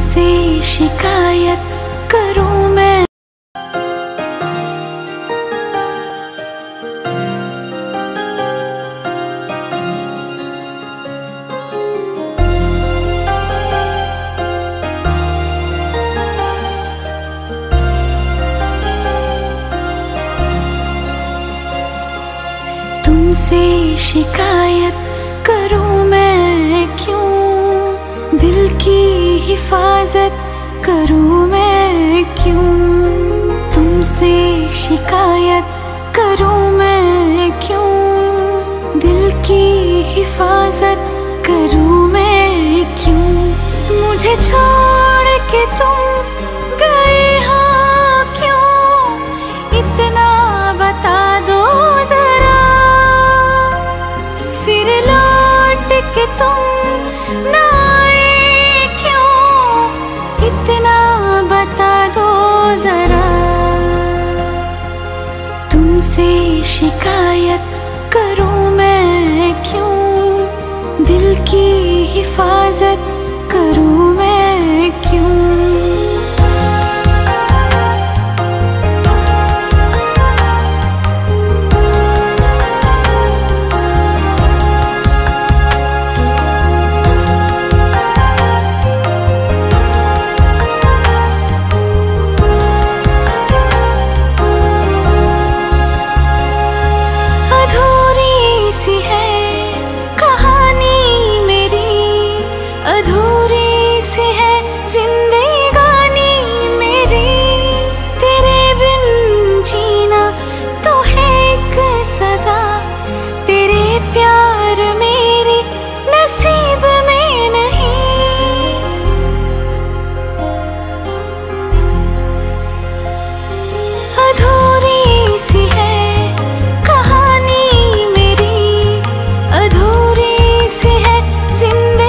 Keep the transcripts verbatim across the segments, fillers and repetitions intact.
तुमसे शिकायत करूं मैं। तुमसे शिकायत करूं मैं क्यों, दिल की हिफाजत करूं मैं क्यों। तुमसे शिकायत करूं मैं क्यों, दिल की हिफाजत करूं मैं क्यों। मुझे छोड़ के तुम गए हो क्यों, इतना बता दो जरा। फिर लौट के तुम ना आए क्यों, इतना बता दो जरा। तुमसे शिकायत करूं मैं क्यों, दिल की हिफाजत करूं मैं क्यों। अधूरी सी है जिंदगानी मेरी, तेरे बिन जीना तो है एक सजा। तेरे प्यार मेरी नसीब में नहीं, अधूरी सी है कहानी मेरी, अधूरी सी है जिंदगी।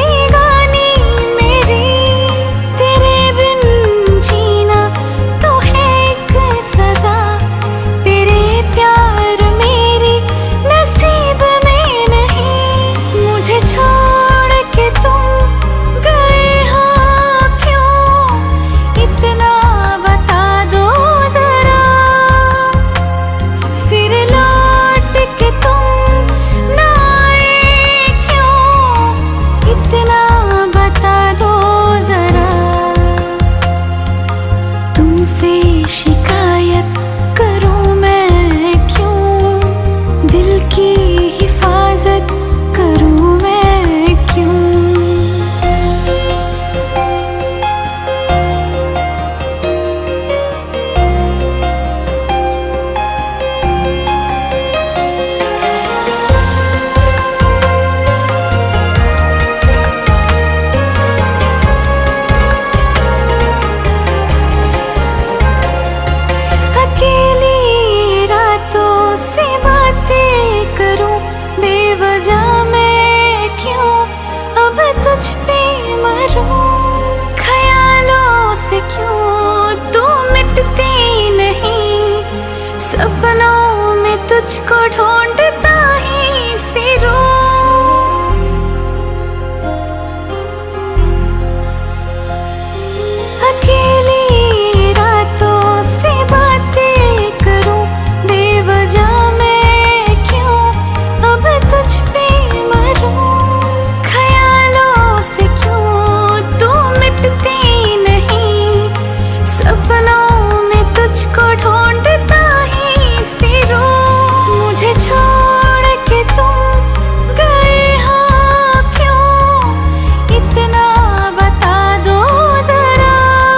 शिकायत करूं मैं क्यों, दिल की हिफाजत करूं मैं क्यों। तुझ पे मरूं, ख्यालों से क्यों तू मिटती नहीं। सपनों में तुझको ढूंढता ही फिरूं, अकेली रातों से बातें करूं, बेवजह मैं क्यों अब तुझ पे मरूं। सपनों में तुझको ढूंढता ही फिरूं, मुझे छोड़ के तुम गए हो क्यों, इतना बता दो जरा।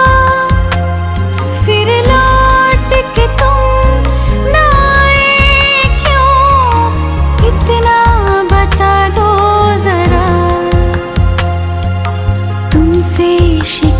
फिर लौट के तुम ना आए क्यों, इतना बता दो जरा। तुमसे